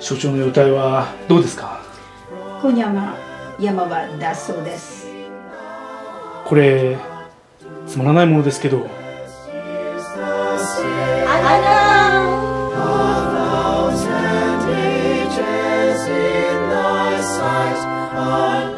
所長の容体はどうですか？ 今夜は山場だそうです。 これつまらないものですけど。 A thousand ages in thy sight.